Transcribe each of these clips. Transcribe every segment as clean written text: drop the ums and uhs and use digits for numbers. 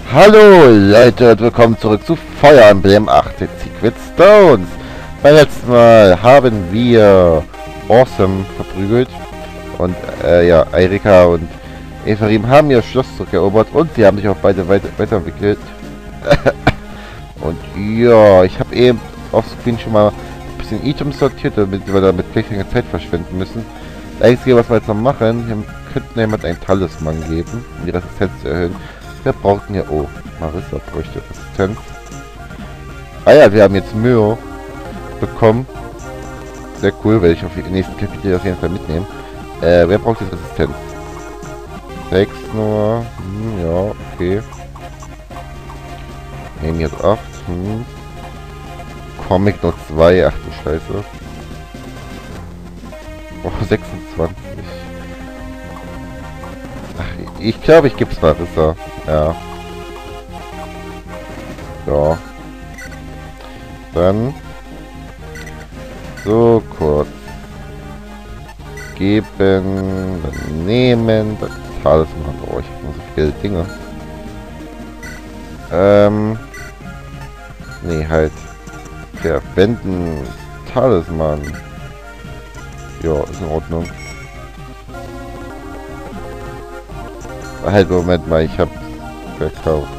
Hallo Leute und willkommen zurück zu Fire Emblem 8 Secret Stones. Beim letzten Mal haben wir Awesome verprügelt und ja, Eirika und Ephraim haben ihr Schloss zurückerobert und sie haben sich auch beide weiterentwickelt. Und ja, ich habe eben auf Screen schon mal ein bisschen Items sortiert, damit wir damit keine Zeit verschwenden müssen. Das Einzige, was wir jetzt noch machen, wir könnten jemand einen Talisman geben, um die Resistenz zu erhöhen. Wir brauchen ja... Oh, Marissa bräuchte Resistenz. Ah ja, wir haben jetzt Mühe bekommen. Sehr cool, werde ich auf die nächsten Kapitel auf jeden Fall mitnehmen. Wer braucht jetzt Resistenz? 6 nur. Ja, okay. Nehmen jetzt 8. Comic nur 2. Ach du Scheiße. Oh, 26. Ach, ich glaube, ich gebe es Marissa. Ja. Ja. Dann so kurz geben, dann nehmen, dann Talisman. Oh, ich habe noch so viele Dinge. Nee, halt verwenden Talisman. Ja, ist in Ordnung. Halt, Moment mal, ich habe verkauft.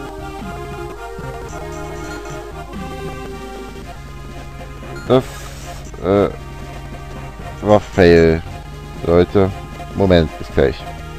Das war Fail, Leute. Moment, bis gleich.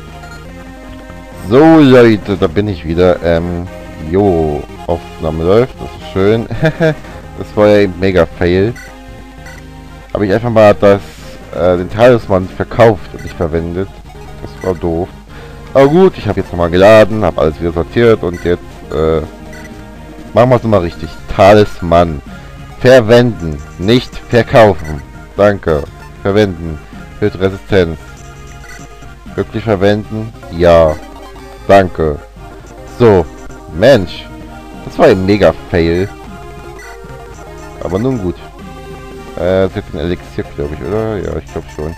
So Leute, da bin ich wieder. Jo, Aufnahme läuft, das ist schön. Das war ja eben mega Fail. Habe ich einfach mal den Talisman verkauft und nicht verwendet. Das war doof. Aber gut, ich habe jetzt nochmal geladen, habe alles wieder sortiert und jetzt machen wir es nochmal richtig. Talisman. Verwenden, nicht verkaufen. Danke. Verwenden. Für Resistenz. Wirklich verwenden? Ja. Danke. So. Mensch. Das war ein mega Fail. Aber nun gut. Das ist jetzt ein Elixier, glaube ich, oder? Ja, ich glaube schon.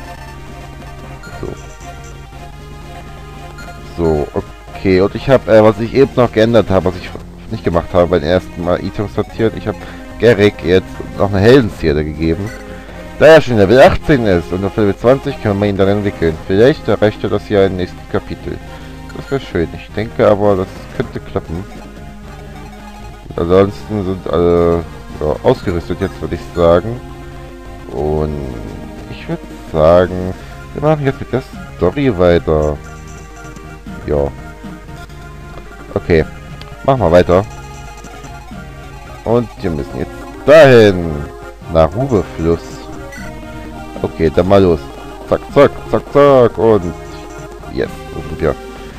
So, okay. Und ich habe, was ich eben noch geändert habe, was ich nicht gemacht habe beim ersten Mal Items sortiert. Ich habe Garrick jetzt noch eine Heldenzierde gegeben. Da er schon Level 18 ist und auf Level 20 können wir ihn dann entwickeln. Vielleicht erreicht er das ja im nächsten Kapitel. Das wäre schön. Ich denke aber, das könnte klappen. Ansonsten sind alle ja, ausgerüstet jetzt, würde ich sagen. Und ich würde sagen, wir machen jetzt mit der Story weiter. Ja. Okay. Machen wir weiter. Und wir müssen jetzt dahin. Nach Rubefluss. Okay, dann mal los. Zack, zack, zack, zack. Und jetzt sind wir.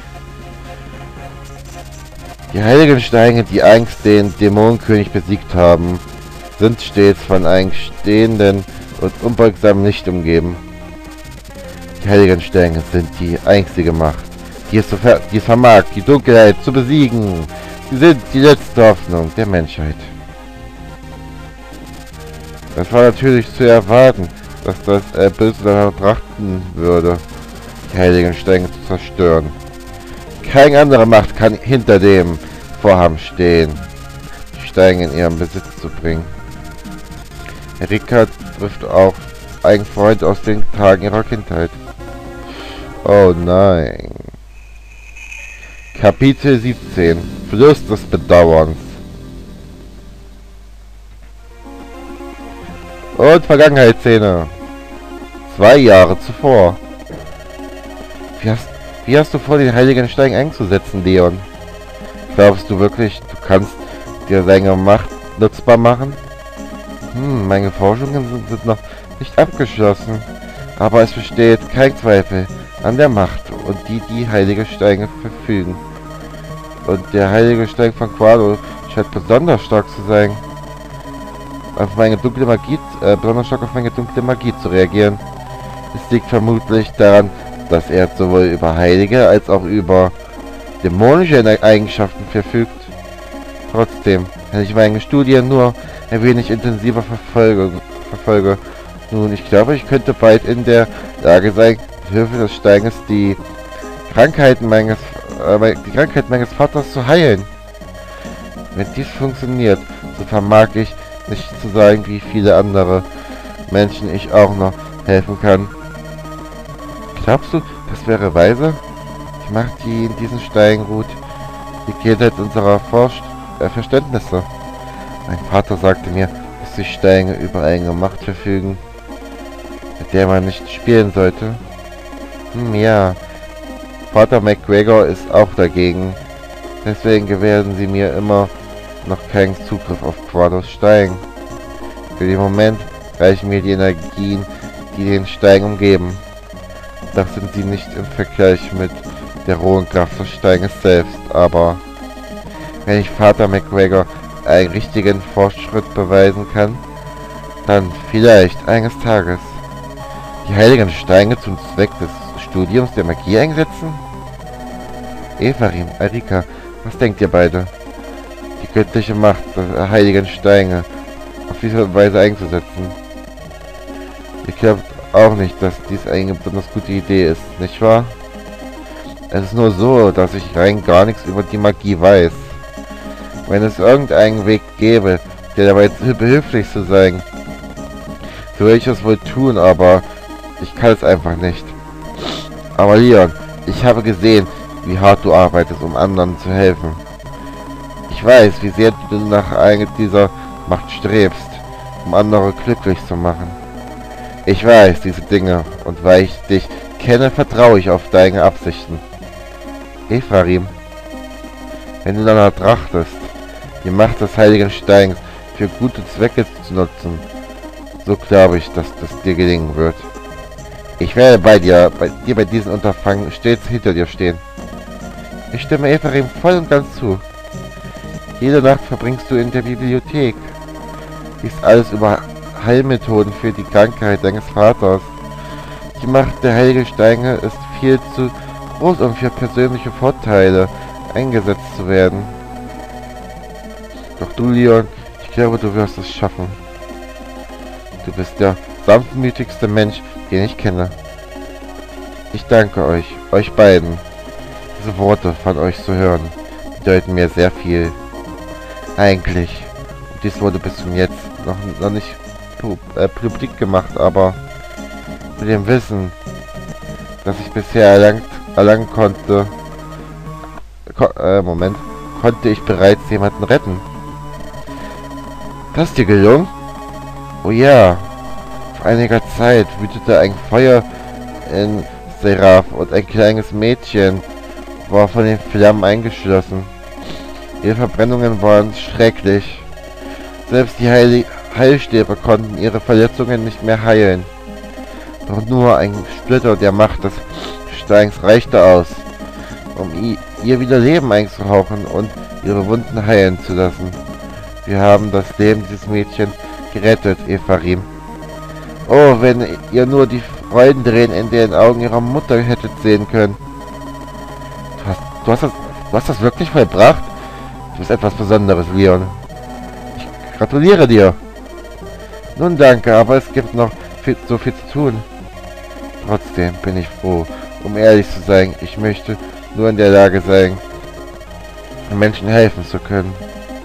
Die heiligen Steine, die einst den Dämonenkönig besiegt haben, sind stets von einem stehenden und unbeugsamen Licht umgeben. Die heiligen Steine sind die einzige Macht, die es vermag, die Dunkelheit zu besiegen. Sie sind die letzte Hoffnung der Menschheit. Das war natürlich zu erwarten, dass das Böse danach trachten würde, die heiligen Steine zu zerstören. Keine andere Macht kann hinter dem Vorhaben stehen, die Steine in ihren Besitz zu bringen. Eirika trifft auch einen Freund aus den Tagen ihrer Kindheit. Oh nein. Kapitel 17. Fluss des Bedauerns. Und Vergangenheitsszene. 2 Jahre zuvor. Wie hast du vor, den heiligen Stein einzusetzen, Leon? Glaubst du wirklich, du kannst dir seine Macht nutzbar machen? Meine Forschungen sind noch nicht abgeschlossen. Aber es besteht kein Zweifel an der Macht und die heilige Steine verfügen. Und der heilige Stein von Quado scheint besonders stark zu sein. Auf meine dunkle Magie, besonders stark auf meine dunkle Magie zu reagieren. Es liegt vermutlich daran, dass er sowohl über heilige als auch über dämonische Eigenschaften verfügt. Trotzdem, wenn ich meine Studien nur ein wenig intensiver verfolge, nun, ich glaube, ich könnte bald in der Lage sein, mit Hilfe des Steines die Krankheiten meines die Krankheit meines Vaters zu heilen. Wenn dies funktioniert, so vermag ich nicht zu sagen, wie viele andere Menschen ich auch noch helfen kann. Glaubst du, das wäre weise? Ich mache die in diesen Steinen ruht die Kindheit unserer Verständnisse. Mein Vater sagte mir, dass die Steine über eine Macht verfügen, mit der man nicht spielen sollte. Ja. Vater McGregor ist auch dagegen. Deswegen gewähren sie mir immer noch keinen Zugriff auf Quados Stein. Für den Moment reichen mir die Energien, die den Stein umgeben. Doch sind sie nicht im Vergleich mit der rohen Kraft des Steines selbst. Aber wenn ich Vater McGregor einen richtigen Fortschritt beweisen kann, dann vielleicht eines Tages die heiligen Steine zum Zweck des Studiums der Magie einsetzen? Ephraim, Arika, was denkt ihr beide? Die göttliche Macht der heiligen Steine auf diese Weise einzusetzen. Ihr glaubt auch nicht, dass dies eine besonders gute Idee ist, nicht wahr? Es ist nur so, dass ich rein gar nichts über die Magie weiß. Wenn es irgendeinen Weg gäbe, der dabei behilflich zu sein, so würde ich es wohl tun, aber ich kann es einfach nicht. Aber Leon, ich habe gesehen, wie hart du arbeitest, um anderen zu helfen. Ich weiß, wie sehr du nach einer dieser Macht strebst, um andere glücklich zu machen. Ich weiß diese Dinge und weil ich dich kenne, vertraue ich auf deine Absichten. Ephraim, wenn du danach trachtest, die Macht des heiligen Steins für gute Zwecke zu nutzen, so glaube ich, dass das dir gelingen wird. Ich werde bei diesem Unterfangen stets hinter dir stehen. Ich stimme Ephraim voll und ganz zu. Jede Nacht verbringst du in der Bibliothek. Liest alles über Heilmethoden für die Krankheit deines Vaters. Die Macht der heiligen Steine ist viel zu groß, um für persönliche Vorteile eingesetzt zu werden. Doch du, Leon, ich glaube, du wirst es schaffen. Du bist der sanftmütigste Mensch, den ich kenne. Ich danke euch beiden. Diese Worte von euch zu hören, bedeuten mir sehr viel. Eigentlich, und dies wurde bis zum Jetzt noch nicht publik gemacht, aber mit dem Wissen, das ich bisher erlangen konnte, konnte ich bereits jemanden retten. Das ist dir gelungen? Oh ja, vor einiger Zeit wütete ein Feuer in Seraph und ein kleines Mädchen war von den Flammen eingeschlossen. Ihre Verbrennungen waren schrecklich. Selbst die Heilstäbe konnten ihre Verletzungen nicht mehr heilen. Doch nur ein Splitter der Macht des Steins reichte aus, um ihr wieder Leben einzuhauchen und ihre Wunden heilen zu lassen. Wir haben das Leben dieses Mädchens gerettet, Ephraim. Oh, wenn ihr nur die Freudentränen in den Augen ihrer Mutter hättet sehen können. Du hast das wirklich vollbracht? Du bist etwas Besonderes, Leon. Ich gratuliere dir. Nun danke, aber es gibt noch so viel zu tun. Trotzdem bin ich froh. Um ehrlich zu sein, ich möchte nur in der Lage sein, Menschen helfen zu können.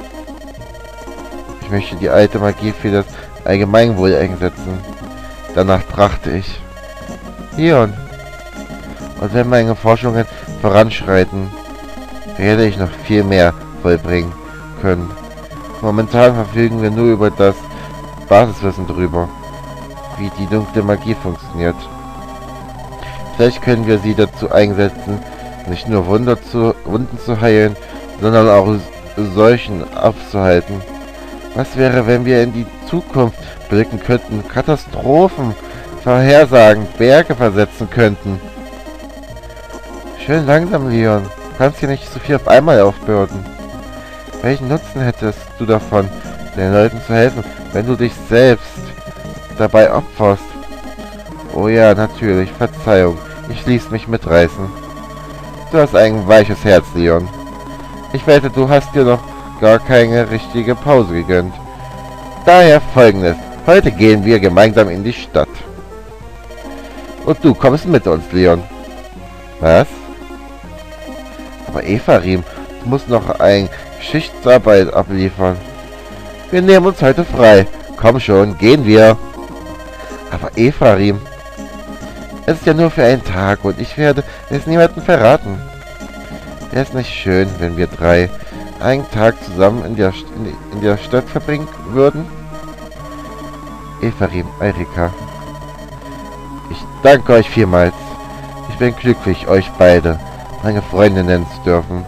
Ich möchte die alte Magie für das Allgemeinwohl einsetzen. Danach trachte ich. Leon. Und wenn meine Forschungen voranschreiten, werde ich noch viel mehr vollbringen können. Momentan verfügen wir nur über das Basiswissen darüber, wie die dunkle Magie funktioniert. Vielleicht können wir sie dazu einsetzen, nicht nur Wunden zu heilen, sondern auch Seuchen aufzuhalten. Was wäre, wenn wir in die Zukunft blicken könnten, Katastrophen vorhersagen, Berge versetzen könnten? Schön langsam, Leon. Du kannst hier nicht so viel auf einmal aufbürden. Welchen Nutzen hättest du davon, den Leuten zu helfen, wenn du dich selbst dabei opferst? Oh ja, natürlich. Verzeihung. Ich ließ mich mitreißen. Du hast ein weiches Herz, Leon. Ich wette, du hast dir noch gar keine richtige Pause gegönnt. Daher Folgendes. Heute gehen wir gemeinsam in die Stadt. Und du kommst mit uns, Leon. Was? Aber Ephraim, du musst noch eine Geschichtsarbeit abliefern. Wir nehmen uns heute frei. Komm schon, gehen wir. Aber Ephraim, es ist ja nur für einen Tag und ich werde es niemandem verraten. Wäre es nicht schön, wenn wir drei einen Tag zusammen in der Stadt verbringen würden? Ephraim, Eirika, ich danke euch vielmals. Ich bin glücklich, euch beide meine Freunde nennen zu dürfen.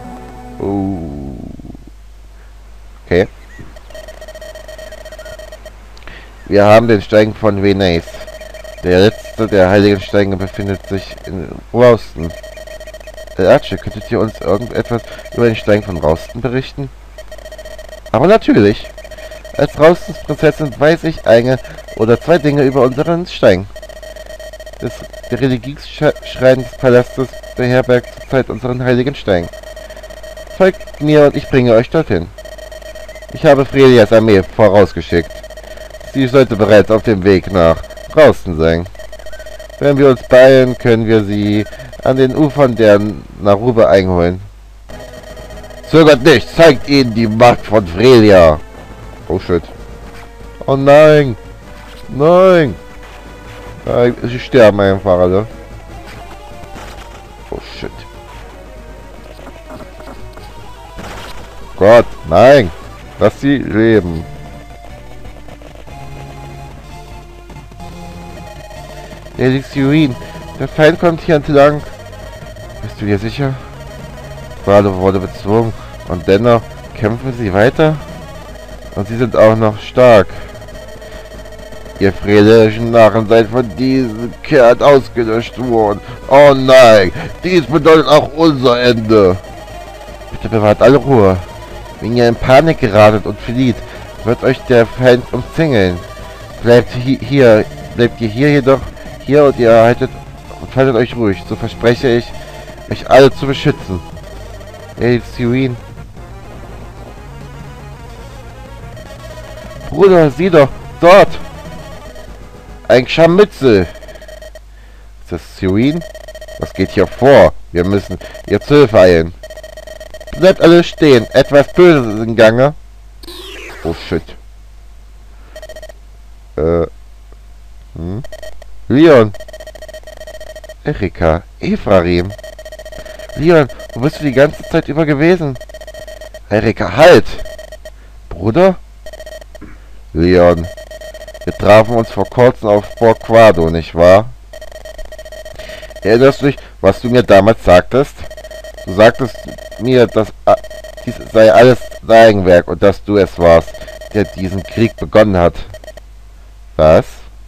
Okay. Wir haben den Stein von Venais. Der letzte der heiligen Steine befindet sich in Rausten. Archie, könntet ihr uns irgendetwas über den Stein von Rausten berichten? Aber natürlich. Als Raustens Prinzessin weiß ich eine oder zwei Dinge über unseren Stein. Der Religionsschrein des Palastes beherbergt zurzeit unseren heiligen Stein. Folgt mir und ich bringe euch dorthin. Ich habe Frelias Armee vorausgeschickt. Sie sollte bereits auf dem Weg nach Rausten sein. Wenn wir uns beeilen, können wir sie an den Ufern der Narube einholen. Zögert nicht, zeigt ihnen die Macht von Frelia. Oh shit. Oh nein. Nein. Sie sterben einfach alle. Oh shit. Gott, nein. Lass sie leben. Elixuin, der Feind kommt hier entlang. Bist du dir sicher? Valo wurde bezwungen und dennoch kämpfen sie weiter. Und sie sind auch noch stark. Ihr freelischen Narren seid von diesem Kerl ausgelöscht worden. Oh nein, dies bedeutet auch unser Ende. Bitte bewahrt alle Ruhe. Wenn ihr in Panik geratet und flieht, wird euch der Feind umzingeln. Bleibt ihr hier jedoch hier und ihr haltet euch ruhig. So verspreche ich, euch alle zu beschützen. Elixuin. Bruder, sieh doch, dort! Ein Scharmützel! Ist das Suin? Was geht hier vor? Wir müssen ihr zu Hilfe eilen. Bleibt alle stehen, etwas Böses ist im Gange. Oh shit. Leon! Erika, Ephraim! Leon, wo bist du die ganze Zeit über gewesen? Erika, halt! Bruder? Leon, wir trafen uns vor kurzem auf Burg Quado, nicht wahr? Erinnerst du dich, was du mir damals sagtest? Du sagtest mir, dass dies sei alles dein Werk und dass du es warst, der diesen Krieg begonnen hat. Was?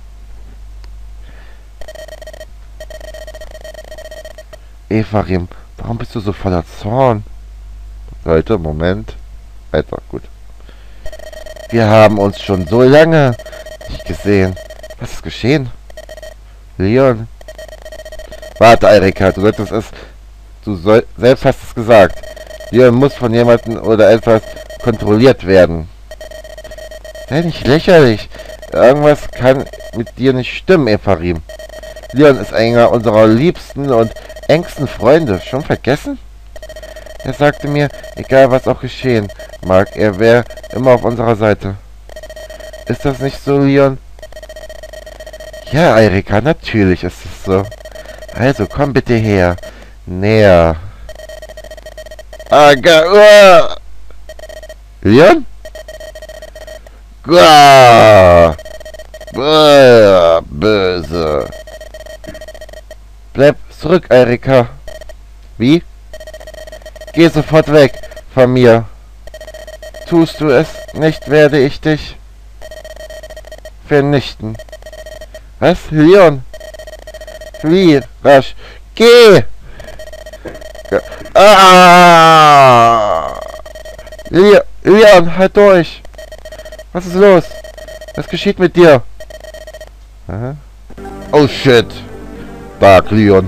Ephraim, warum bist du so voller Zorn? Leute, Moment. Alter, gut. Wir haben uns schon so lange nicht gesehen. Was ist geschehen? Leon? Warte, Erika, du solltest es... selbst hast es gesagt. Leon muss von jemandem oder etwas kontrolliert werden. Sei nicht lächerlich. Irgendwas kann mit dir nicht stimmen, Ephraim. Leon ist einer unserer liebsten und engsten Freunde. Schon vergessen? Er sagte mir, egal was auch geschehen mag, er wäre immer auf unserer Seite. Ist das nicht so, Leon? Ja, Erika, natürlich ist es so. Also, komm bitte her. Näher. Leon? Böse. Bleib zurück, Erika. Wie? Geh sofort weg von mir. Tust du es nicht, werde ich dich vernichten. Was? Leon? Flieh, rasch. Geh! Leon, halt durch! Was ist los? Was geschieht mit dir? Aha. Oh shit! Dark Leon.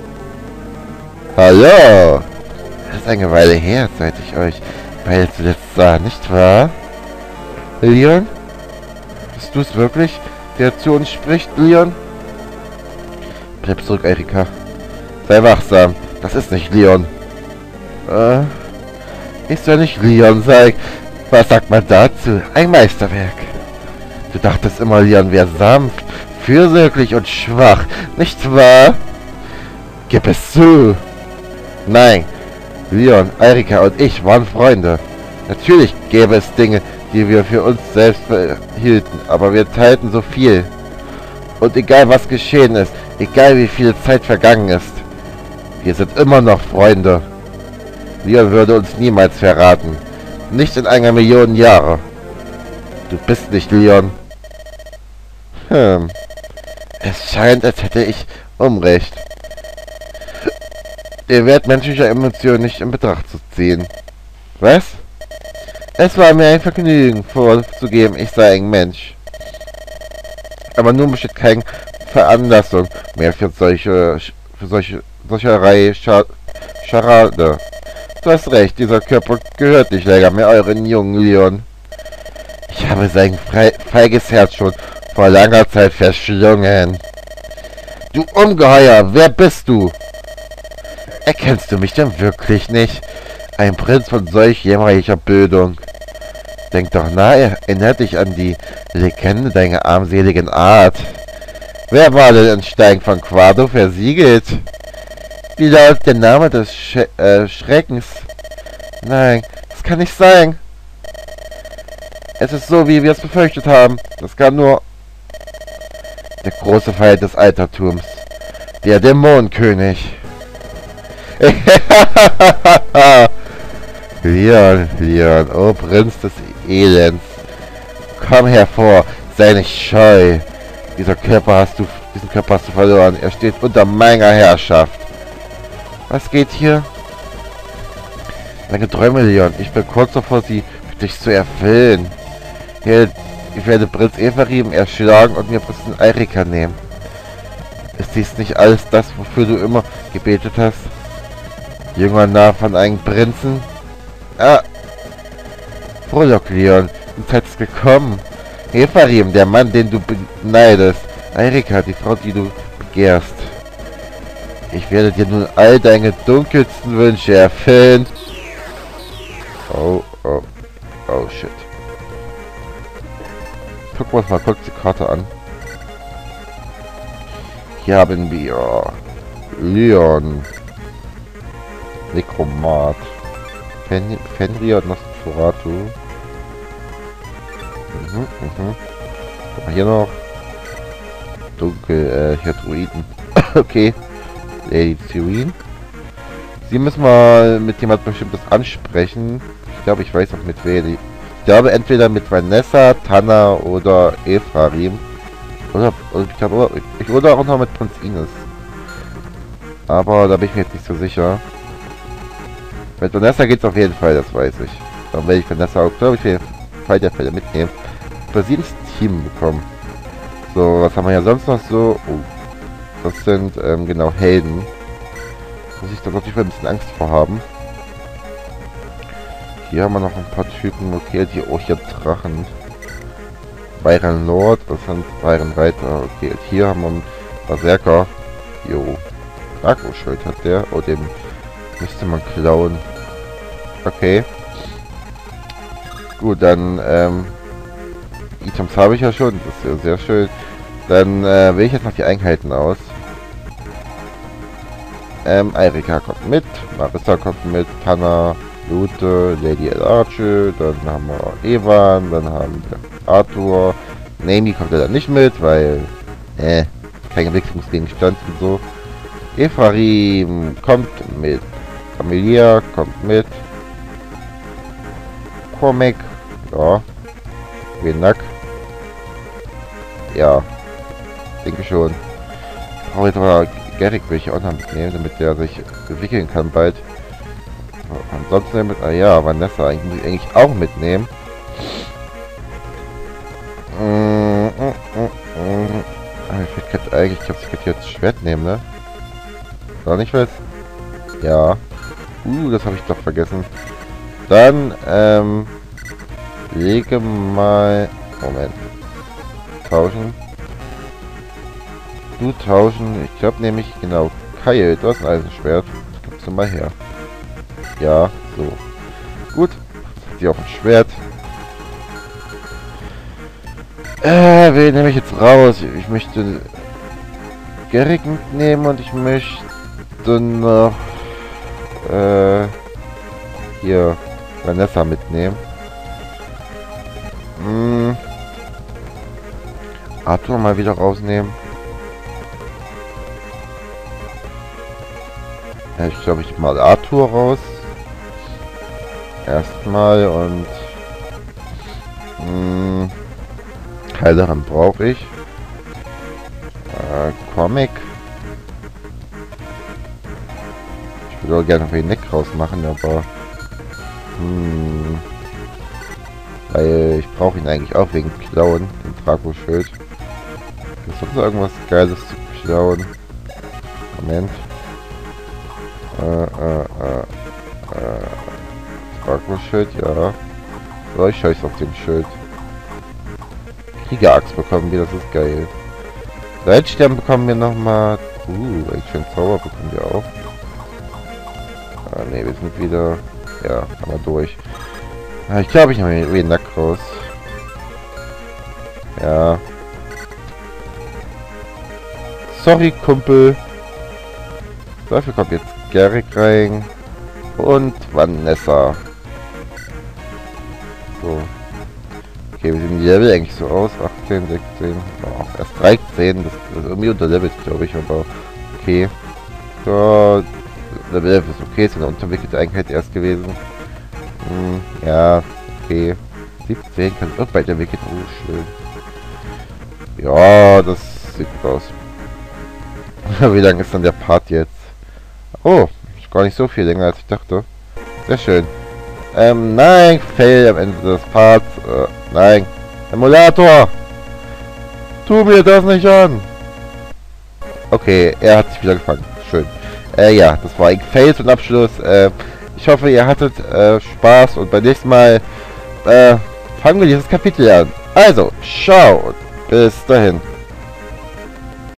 Hallo! Das ist eine Weile her, seit ich euch beide zuletzt sah, nicht wahr? Leon? Bist du es wirklich, der zu uns spricht, Leon? Bleib zurück, Erika. Sei wachsam. Das ist nicht Leon. Ich soll nicht Leon sein. Was sagt man dazu? Ein Meisterwerk. Du dachtest immer, Leon wäre sanft, fürsorglich und schwach, nicht wahr? Gib es zu. Nein, Leon, Erika und ich waren Freunde. Natürlich gäbe es Dinge, die wir für uns selbst behielten, aber wir teilten so viel. Und egal was geschehen ist, egal wie viel Zeit vergangen ist, wir sind immer noch Freunde. Leon würde uns niemals verraten. Nicht in einer Million Jahre. Du bist nicht Leon. Es scheint, als hätte ich Unrecht. Den Wert menschlicher Emotionen nicht in Betracht zu ziehen. Was? Es war mir ein Vergnügen, vorzugeben, ich sei ein Mensch. Aber nun besteht keine Veranlassung mehr für solcherlei Scharade. Du hast recht, dieser Körper gehört nicht länger mehr euren jungen Leon. Ich habe sein feiges Herz schon vor langer Zeit verschlungen. Du Ungeheuer, wer bist du? Erkennst du mich denn wirklich nicht? Ein Prinz von solch jämmerlicher Bildung. Denk doch nahe, erinnert dich an die Legende deiner armseligen Art. Wer war denn in Stein von Quado versiegelt? Wie lautet der Name des Schreckens? Nein, das kann nicht sein. Es ist so, wie wir es befürchtet haben. Das kann nur der große Feind des Altertums. Der Dämonenkönig. Leon, oh Prinz des Elends. Komm hervor, sei nicht scheu. Diesen Körper hast du verloren. Er steht unter meiner Herrschaft. Was geht hier? Deine Träume, Leon. Ich bin kurz davor, sie für dich zu erfüllen. Ich werde Prinz Ephraim erschlagen und mir Prinzessin Erika nehmen. Ist dies nicht alles das, wofür du immer gebetet hast? Junger Narr von einem Prinzen? Ah! Frohlock, Leon. Die Zeit ist gekommen. Ephraim, der Mann, den du beneidest. Erika, die Frau, die du begehrst. Ich werde dir nun all deine dunkelsten Wünsche erfüllen. Oh, shit. Gucken wir uns mal kurz die Karte an. Hier haben wir Leon, Nekromat, Fenrir und Nosferatu. Guck mal hier noch. Dunkel, hier Druiden. Okay. Lady Cyrene. Sie müssen mal mit jemand Bestimmtes ansprechen. Ich glaube, ich weiß auch mit wem. Ich glaube entweder mit Vanessa, Tanna oder Ephraim. Oder ich glaube, oder auch noch mit Prinz Ines. Aber da bin ich mir jetzt nicht so sicher. Mit Vanessa geht's auf jeden Fall, das weiß ich. Dann werde ich Vanessa auch, glaube ich, für den Fall der Fälle mitnehmen. Für sie ins Team bekommen. So, was haben wir ja sonst noch so? Oh, das sind, genau, Helden. Muss ich da natürlich ein bisschen Angst vor haben. Hier haben wir noch ein paar Typen, okay, die auch hier Drachen. Byron Lord, das sind Byron Reiter, okay, und hier haben wir einen Berserker. Jo. Draco-Schild hat der, oh, den müsste man klauen. Okay. Gut, dann, Items habe ich ja schon, das ist ja sehr schön. Dann, wähle ich jetzt noch die Einheiten aus. Erika kommt mit, Marissa kommt mit, Tanna, Lute, Lady Archie, dann haben wir Evan, dann haben wir Arthur. Naomi kommt leider nicht mit, weil, kein Entwicklungsgegenstand und so. Ephraim kommt mit, Amelia kommt mit, Cormac, ja, Renak, ja, denke schon. Heute aber Garrick will ich auch noch mitnehmen, damit der sich entwickeln kann bald. Ansonsten mit, ja, Vanessa eigentlich auch mitnehmen. Ich könnte eigentlich, ich glaube, ich könnte jetzt Schwert nehmen, ne? Gar nicht was? Ja. Das habe ich doch vergessen. Dann, lege mal... Moment. Tauschen. Du tauschen. Ich glaube nämlich, genau, Keil, du hast ein Eisenschwert. Das gibst du mal her. Ja, so. Gut. Die auf dem Schwert. Wen nehme ich jetzt raus? Ich möchte Garrick mitnehmen und ich möchte noch hier Vanessa mitnehmen. Arthur mal wieder rausnehmen. Ja, ich glaube, ich mal Arthur raus. Erstmal und Heilerin brauche ich. Comic. Ich würde auch gerne den Neck rausmachen, aber weil ich brauche ihn eigentlich auch wegen Klauen, den Draco-Schild. Ist sonst irgendwas Geiles zu klauen? Moment. Draco-Schild, ja. So, ich scheiß auf den Schild. Kriegerachs bekommen wir, das ist geil. Leitstern bekommen wir nochmal. Welch schön Zauber bekommen wir auch. Ne, wir sind wieder. Ja, haben wir durch. Ich glaube, ich nehme den Nack raus. Ja. Sorry, Kumpel. Dafür kommt jetzt Garrick rein. Und Vanessa. So. Okay, wie sehen die Level eigentlich so aus? 18, 16, oh, erst 13, das ist irgendwie unterlevelt, glaube ich, aber okay. So, Level 11 ist okay, ist eine unterwickelte Einheit erst gewesen. Ja, okay. 17 kann auch weiterentwickelt. Oh, schön. Ja, das sieht gut aus. Wie lang ist dann der Part jetzt? Oh, ist gar nicht so viel länger als ich dachte. Sehr schön. Nein, Fail am Ende des Parts. Nein. Emulator! Tu mir das nicht an! Okay, er hat sich wieder gefangen. Schön. Ja, das war ein Fail zum Abschluss. Ich hoffe, ihr hattet Spaß und beim nächsten Mal fangen wir dieses Kapitel an. Also, ciao und bis dahin.